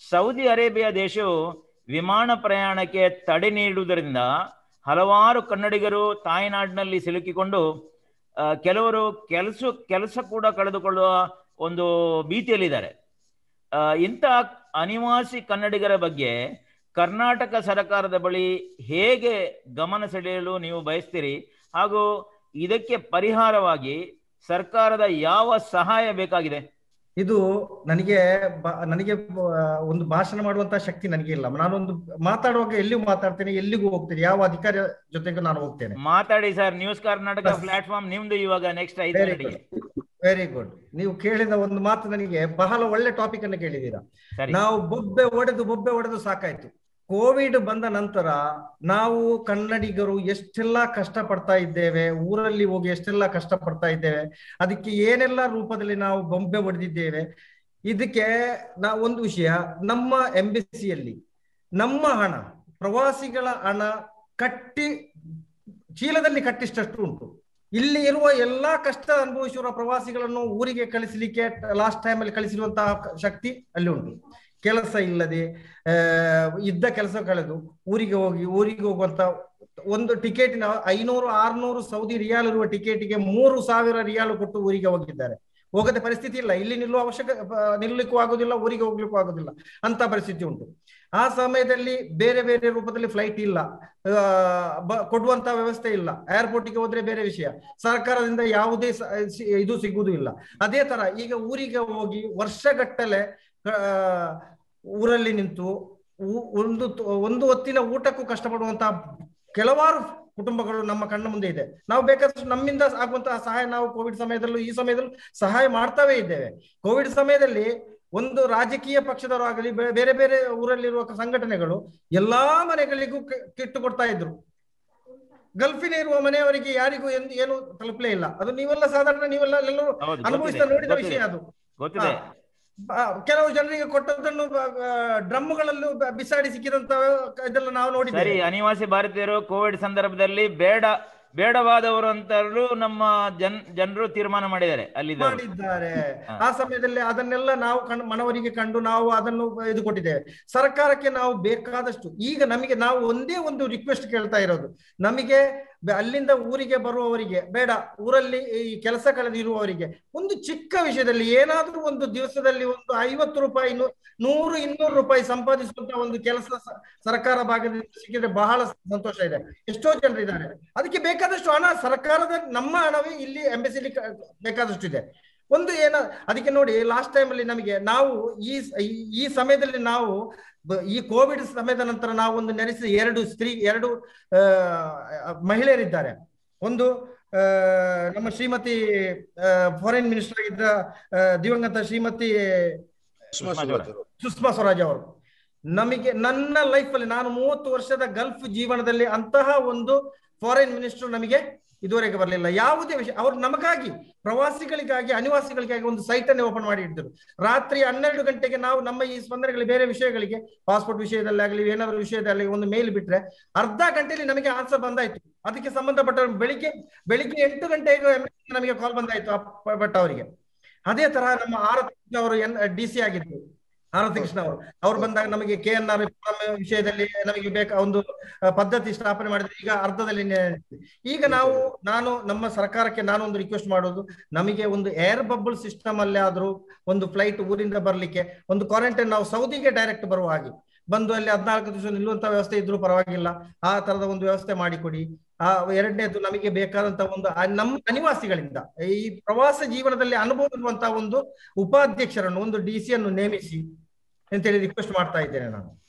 Saudi Arabia ದೇಶವು ವಿಮಾನ ಪ್ರಯಾಣಕ್ಕೆ ತಡೆ ನೀಡುವುದರಿಂದ ಹಲವಾರು ಕನ್ನಡಿಗರು ತಾಯ್ನಾಡಿನಲ್ಲಿ ಸಿಲುಕಿಕೊಂಡು ಕೆಲವರು ಕೆಲಸ ಕೂಡ ಕಳೆದುಕೊಳ್ಳುವ ಒಂದು ಭೀತಿಯಲ್ಲಿದ್ದಾರೆ. ಇಂಥ ಅನಿವಾಸಿ ಕನ್ನಡಿಗರ ಬಗ್ಗೆ ಕರ್ನಾಟಕ ಸರ್ಕಾರದ ಬಳಿ ಹೇಗೆ ಗಮನ ಸೆಳೆಯಲು ನೀವು ಬಯಸ್ತೀರಿ ಹಾಗೂ ಇದಕ್ಕೆ ಪರಿಹಾರವಾಗಿ ಸರ್ಕಾರದ ಯಾವ ಸಹಾಯ ಬೇಕಾಗಿದೆ? ಇದು ನನಗೆ ಒಂದು ಭಾಷಣ ಮಾಡುವಂತಹ ಶಕ್ತಿ ನನಗೆ ಇಲ್ಲ. ನಾನೊಂದು ಮಾತಾಡುವಾಗ ಎಲ್ಲಿಗೂ ಮಾತಾಡ್ತೇನೆ, ಎಲ್ಲಿಗೂ ಹೋಗ್ತೇನೆ, ಯಾವ ಅಧಿಕಾರಿ ಜೊತೆಗೂ ನಾನು ಹೋಗ್ತೇನೆ. ಮಾತಾಡಿ ಸರ್. ನ್ಯೂಸ್ ಕರ್ನಾಟಕ ಪ್ಲಾಟ್ಫಾರ್ಮ್ ನಿಮ್ದು ಇವಾಗ ನೆಕ್ಸ್ಟ್ 5 ಮಿನಿಟ್ಗೆ. Very good. ನೀವು ಕೇಳಿದ ಒಂದು ಮಾತು ನನಗೆ ಬಹಳ ಒಳ್ಳೆ ಟಾಪಿಕ್ ಅನ್ನು ಕೇಳಿದ್ದೀರಾ. ನಾವು ಬೊಬ್ಬೆ ಹೊಡೆದು ಸಾಕಾಯ್ತು. ಕೋವಿಡ್ ಬಂದ ನಂತರ ನಾವು ಕನ್ನಡಿಗರು ಎಷ್ಟೆಲ್ಲ ಕಷ್ಟ ಪಡ್ತಾ ಇದ್ದೇವೆ, ಊರಲ್ಲಿ ಹೋಗಿ ಎಷ್ಟೆಲ್ಲ ಕಷ್ಟ ಪಡ್ತಾ ಇದ್ದೇವೆ, ಅದಕ್ಕೆ ಏನೆಲ್ಲ ರೂಪದಲ್ಲಿ ನಾವು ಬೊಂಬೆ ಹೊಡೆದಿದ್ದೇವೆ. ಇದಕ್ಕೆ ಒಂದು ವಿಷಯ, ನಮ್ಮ ಎಂಬಸಿಯಲ್ಲಿ ನಮ್ಮ ಹಣ, ಪ್ರವಾಸಿಗಳ ಹಣ ಚೀಲದಲ್ಲಿ ಕಟ್ಟಿಷ್ಟಷ್ಟು ಉಂಟು. ಇಲ್ಲಿ ಇರುವ ಎಲ್ಲಾ ಕಷ್ಟ ಅನುಭವಿಸಿರುವ ಪ್ರವಾಸಿಗಳನ್ನು ಊರಿಗೆ ಕಳಿಸಲಿಕ್ಕೆ ಲಾಸ್ಟ್ ಟೈಮ್ ಅಲ್ಲಿ ಕಳಿಸಿರುವಂತಹ ಶಕ್ತಿ ಅಲ್ಲಿ ಉಂಟು. ಕೆಲಸ ಇಲ್ಲದೆ ಇದ್ದ ಕೆಲಸ ಕಳೆದು ಊರಿಗೆ ಹೋಗುವಂತ ಒಂದು ಟಿಕೆಟಿನ 500-600 ಸೌದಿ ರಿಯಾಲ್ ಇರುವ ಟಿಕೆಟಿಗೆ 3,000 ರಿಯಾಲ್ ಕೊಟ್ಟು ಊರಿಗೆ ಹೋಗಿದ್ದಾರೆ. ಹೋಗದ ಪರಿಸ್ಥಿತಿ ಇಲ್ಲ, ಇಲ್ಲಿ ನಿಲ್ಲಲಿಕ್ಕೂ ಆಗುದಿಲ್ಲ, ಊರಿಗೆ ಹೋಗ್ಲಿಕ್ಕೂ ಆಗುದಿಲ್ಲ ಅಂತ ಪರಿಸ್ಥಿತಿ ಉಂಟು. ಆ ಸಮಯದಲ್ಲಿ ಬೇರೆ ಬೇರೆ ರೂಪದಲ್ಲಿ ಫ್ಲೈಟ್ ಇಲ್ಲ, ಕೊಡುವಂತ ವ್ಯವಸ್ಥೆ ಇಲ್ಲ. ಏರ್ಪೋರ್ಟ್ಗೆ ಹೋದ್ರೆ ಬೇರೆ ವಿಷಯ, ಸರ್ಕಾರದಿಂದ ಯಾವುದೇ ಇದು ಸಿಗುವುದು ಇಲ್ಲ. ಅದೇ ತರ ಈಗ ಊರಿಗೆ ಹೋಗಿ ವರ್ಷಗಟ್ಟಲೆ ಊರಲ್ಲಿ ನಿಂತು ಒಂದು ಹೊತ್ತಿನ ಊಟಕ್ಕೂ ಕಷ್ಟಪಡುವಂತಹ ಕೆಲವಾರು ಕುಟುಂಬಗಳು ನಮ್ಮ ಕಣ್ಣ ಮುಂದೆ ಇದೆ. ನಾವು ಬೇಕಾದಷ್ಟು ನಮ್ಮಿಂದ ಆಗುವಂತಹ ಸಹಾಯ ನಾವು ಕೋವಿಡ್ ಸಮಯದಲ್ಲೂ ಈ ಸಮಯದಲ್ಲೂ ಸಹಾಯ ಮಾಡ್ತಾವೇ ಇದ್ದೇವೆ. ಕೋವಿಡ್ ಸಮಯದಲ್ಲಿ ಒಂದು ರಾಜಕೀಯ ಪಕ್ಷದವರು ಆಗಲಿ, ಬೇರೆ ಬೇರೆ ಊರಲ್ಲಿರುವ ಸಂಘಟನೆಗಳು ಎಲ್ಲಾ ಮನೆಗಳಿಗೂ ಕಿಟ್ಟು ಕೊಡ್ತಾ ಇದ್ರು. ಗಲ್ಫಿನ ಇರುವ ಮನೆಯವರಿಗೆ ಯಾರಿಗೂ ಏನು ತಲುಪಲೇ ಇಲ್ಲ. ಅದು ನೀವೆಲ್ಲ ಸಾಧಾರಣ ಎಲ್ಲರೂ ಅನುಭವಿಸ್ತಾ ನೋಡಿದ ವಿಷಯ. ಅದು ಕೆಲವು ಜನರಿಗೆ ಕೊಟ್ಟದನ್ನು ಡ್ರಮ್ಗಳಲ್ಲೂ ಬಿಸಾಡಿ ಸಿಕ್ಕಿದಂತ ಇದೆಲ್ಲ ನಾವು ನೋಡಿದ್ದೇವೆ. ಅನಿವಾಸಿ ಭಾರತೀಯರು ಕೋವಿಡ್ ಸಂದರ್ಭದಲ್ಲಿ ಬೇಡವಾದವರು ಅಂತಲೂ ನಮ್ಮ ಜನರು ತೀರ್ಮಾನ ಮಾಡಿದ್ದಾರೆ. ಆ ಸಮಯದಲ್ಲಿ ಅದನ್ನೆಲ್ಲ ನಾವು ಮನವರಿಗೆ ಕಂಡು ನಾವು ಅದನ್ನು ಇದು ಕೊಟ್ಟಿದ್ದೇವೆ. ಸರ್ಕಾರಕ್ಕೆ ನಾವು ಬೇಕಾದಷ್ಟು ಈಗ ನಾವು ಒಂದೇ ಒಂದು ರಿಕ್ವೆಸ್ಟ್ ಕೇಳ್ತಾ ಇರೋದು, ನಮಗೆ ಅಲ್ಲಿಂದ ಊರಿಗೆ ಬರುವವರಿಗೆ ಬೇಡ, ಊರಲ್ಲಿ ಈ ಕೆಲಸ ಕಳೆದಿರುವವರಿಗೆ ಒಂದು ಚಿಕ್ಕ ವಿಷಯದಲ್ಲಿ ಏನಾದ್ರೂ ಒಂದು ದಿವಸದಲ್ಲಿ ಒಂದು 50 ರೂಪಾಯಿ 100-200 ರೂಪಾಯಿ ಸಂಪಾದಿಸುವಂತ ಒಂದು ಕೆಲಸ ಸರ್ಕಾರ ಭಾಗದಿಂದ ಸಿಕ್ಕಿದ್ರೆ ಬಹಳ ಸಂತೋಷ ಇದೆ. ಎಷ್ಟೋ ಜನರಿದ್ದಾರೆ, ಅದಕ್ಕೆ ಬೇಕಾದಷ್ಟು ಹಣ ಸರ್ಕಾರದ ನಮ್ಮ ಹಣವೇ ಇಲ್ಲಿ ಎಂಬಸಿಲಿ ಬೇಕಾದಷ್ಟು ಇದೆ. ಒಂದು ಅದಕ್ಕೆ ನೋಡಿ, ಲಾಸ್ಟ್ ಟೈಮ್ ಅಲ್ಲಿ ನಮಗೆ ನಾವು ಈ ಸಮಯದಲ್ಲಿ ನಾವು ಈ ಕೋವಿಡ್ ಸಮಯದ ನಂತರ ನಾವು ಒಂದು ನೆನೆಸಿದ ಎರಡು ಮಹಿಳೆಯರಿದ್ದಾರೆ. ಒಂದು ನಮ್ಮ ಶ್ರೀಮತಿ ಫಾರಿನ್ ಮಿನಿಸ್ಟರ್ ಆಗಿದ್ದ ದಿವಂಗತ ಶ್ರೀಮತಿ ಸುಷ್ಮಾ ಸ್ವರಾಜ್ ಅವರು. ನನ್ನ ಲೈಫ್ ಅಲ್ಲಿ ನಾನು 30 ವರ್ಷದ ಗಲ್ಫ್ ಜೀವನದಲ್ಲಿ ಅಂತಹ ಒಂದು ಫಾರಿನ್ ಮಿನಿಸ್ಟರ್ ನಮಗೆ ಇದುವರೆಗೆ ಬರಲಿಲ್ಲ. ಯಾವುದೇ ವಿಷಯ ಅವರು ನಮಗಾಗಿ, ಪ್ರವಾಸಿಗಳಿಗಾಗಿ, ಅನಿವಾಸಿಗಳಿಗಾಗಿ ಒಂದು ಸೈಟ್ ಅನ್ನೇ ಓಪನ್ ಮಾಡಿ ಇಟ್ಟಿದ್ರು. ರಾತ್ರಿ 12 ಗಂಟೆಗೆ ನಾವು ನಮ್ಮ ಈ ಸ್ಪಂದನೆಗಳಿಗೆ ಬೇರೆ ವಿಷಯಗಳಿಗೆ, ಪಾಸ್ಪೋರ್ಟ್ ವಿಷಯದಲ್ಲಿ ಆಗಲಿ ಏನಾದರೂ ವಿಷಯದಲ್ಲಿ ಒಂದು ಮೇಲ್ ಬಿಟ್ರೆ ಅರ್ಧ ಗಂಟೆಯಲ್ಲಿ ನಮಗೆ ಆನ್ಸರ್ ಬಂದಾಯ್ತು. ಅದಕ್ಕೆ ಸಂಬಂಧಪಟ್ಟ ಬೆಳಿಗ್ಗೆ 8 ಗಂಟೆಗೆ ನಮಗೆ ಕಾಲ್ ಬಂದಾಯ್ತು ಭಟ್ ಅವರಿಗೆ. ಅದೇ ತರ ನಮ್ಮ ಆರತಿ ಅವರು DC ಆಗಿದ್ರು, ಆರತಿ ಕೃಷ್ಣ ಅವರು ಬಂದಾಗ ನಮಗೆ KNR ವಿಷಯದಲ್ಲಿ ನಮಗೆ ಒಂದು ಪದ್ಧತಿ ಸ್ಥಾಪನೆ ಮಾಡಿದ್ರೆ ಈಗ ಅರ್ಧದಲ್ಲಿ. ಈಗ ನಾನು ನಮ್ಮ ಸರ್ಕಾರಕ್ಕೆ ನಾನೊಂದು ರಿಕ್ವೆಸ್ಟ್ ಮಾಡೋದು, ನಮಗೆ ಒಂದು ಏರ್ ಬಬಲ್ ಸಿಸ್ಟಮ್ ಅಲ್ಲಿ ಆದ್ರೂ ಒಂದು ಫ್ಲೈಟ್ ಊರಿಂದ ಬರ್ಲಿಕ್ಕೆ ಒಂದು ಕ್ವಾರಂಟೈನ್, ನಾವು ಸೌದಿಗೆ ಡೈರೆಕ್ಟ್ ಬರುವ ಹಾಗೆ ಬಂದು ಅಲ್ಲಿ 14 ದಿವಸ ನಿಲ್ಲುವಂತ ವ್ಯವಸ್ಥೆ ಇದ್ರೂ ಪರವಾಗಿಲ್ಲ, ಆ ತರದ ಒಂದು ವ್ಯವಸ್ಥೆ ಮಾಡಿಕೊಡಿ. ಎರಡನೇದು, ನಮಗೆ ಬೇಕಾದಂತ ಒಂದು ನಮ್ಮ ಅನಿವಾಸಿಗಳಿಂದ ಈ ಪ್ರವಾಸ ಜೀವನದಲ್ಲಿ ಅನುಭವ ಇರುವಂತಹ ಒಂದು ಉಪಾಧ್ಯಕ್ಷರನ್ನು, ಒಂದು DC ಯನ್ನು ನೇಮಿಸಿ ಅಂತೇಳಿ ರಿಕ್ವೆಸ್ಟ್ ಮಾಡ್ತಾ ಇದ್ದೇನೆ ನಾನು.